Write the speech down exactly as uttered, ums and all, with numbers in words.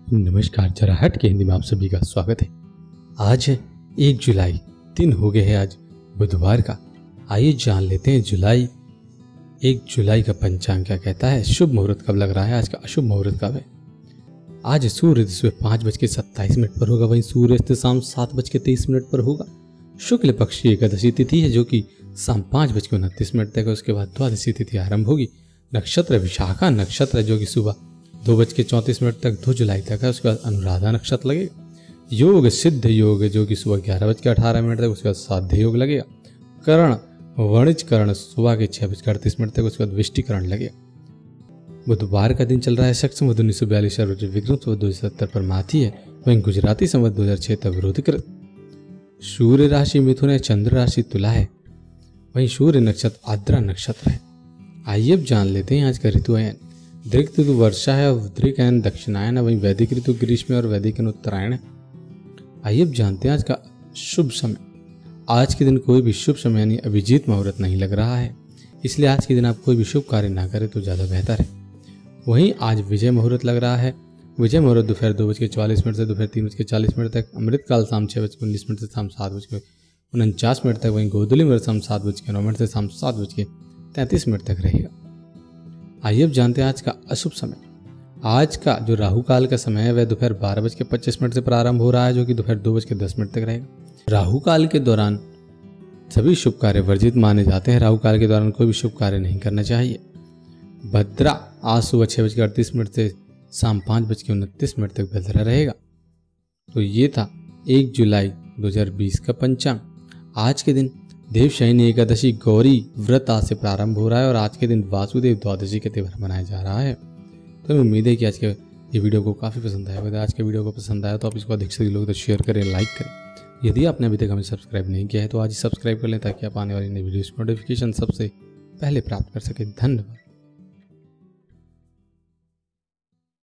नमस्कार, जरा हट के हिंदी में आप सभी का स्वागत है। आज है एक जुलाई, दिन हो गए हैं आज बुधवार का। आइए जान लेते हैं जुलाई एक जुलाई का पंचांग क्या कहता है। शुभ मुहूर्त कब लग रहा है, आज का अशुभ मुहूर्त कब है। आज सूर्य सुबह पाँच बज के सत्ताईस मिनट पर होगा, वहीं सूर्यास्त शाम सात बज के तेईस मिनट पर होगा। शुक्ल पक्ष की एकादशी तिथि है जो कि शाम पाँच बज के उनतीस मिनट तक है। उसके बाद द्वादशी तिथि आरंभ होगी। नक्षत्र विशाखा नक्षत्र जो कि सुबह दो बज के चौंतीस मिनट तक दो जुलाई तक है। उसके बाद अनुराधा नक्षत्र लगेगा। योग सिद्ध योग जो कि सुबह ग्यारह बज के अठारह मिनट तक, उसके बाद साध्य योग लगेगा। करण वणिज करण सुबह के छह बज के अड़तीस मिनट तक, उसके बाद विष्टिकरण लगेगा। बुधवार का दिन चल रहा है शक संवत उन्नीस सौ बयालीस विक्रम संवत दो हजार सत्तर पर माथी है। वहीं गुजराती संवत दो हजार छह तक विरोधिकृत। सूर्य राशि मिथुन है, चंद्र राशि तुला है, वहीं सूर्य नक्षत्र आद्रा नक्षत्र है। आइए अब जान लेते हैं आज का ऋतु अयन। दृक ऋतु वर्षा है और दृक अयन दक्षिणायन है, वहीं वैदिक ऋतु ग्रीष्म और वैदिक उत्तरायण है। आइए अब जानते हैं आज का शुभ समय। आज के दिन कोई भी शुभ समय यानी अभिजीत मुहूर्त नहीं लग रहा है, इसलिए आज के दिन आप कोई भी शुभ कार्य ना करें तो ज़्यादा बेहतर है। वहीं आज विजय मुहूर्त लग रहा है। विजय मुहूर्त दोपहर दो बज के चौवालीस मिनट से दोपहर तीन बज के चालीस मिनट तक, अमृतकाल शाम छः बज के उन्नीस मिनट से शाम सात बज के उनचास मिनट तक, वहीं गोधूली मुहूर्त शाम सात बज के नौ मिनट से शाम सात बज के तैंतीस मिनट तक रहेगा। आइए अब जानते हैं आज का अशुभ समय। आज का जो राहु काल का समय है वह दोपहर बारह बज के पच्चीस मिनट से प्रारंभ हो रहा है, जो कि दोपहर दो बज के दस मिनट तक रहेगा। राहु काल के दौरान सभी शुभ कार्य वर्जित माने जाते हैं। राहु काल के दौरान कोई भी शुभ कार्य नहीं करना चाहिए। भद्रा आज सुबह छः बज के अड़तीस मिनट से शाम पाँच बज के उनतीस मिनट तक भद्रा रहेगा। तो ये था एक जुलाई दो हजार बीस का पंचांग। आज के दिन देवशयनी एकादशी गौरी व्रत आज से प्रारंभ हो रहा है और आज के दिन वासुदेव द्वादशी का त्यौहार मनाया जा रहा है। तो उम्मीद है कि आज के ये वीडियो को काफ़ी पसंद आया। अगर आज के वीडियो को पसंद आया तो आप इसको अधिक से अधिक लोग तो शेयर करें, लाइक करें। यदि आपने अभी तक हमें सब्सक्राइब नहीं किया है तो आज ही सब्सक्राइब कर लें ताकि आप आने वाली नई वीडियोस की नोटिफिकेशन सबसे पहले प्राप्त कर सकें। धन्यवाद।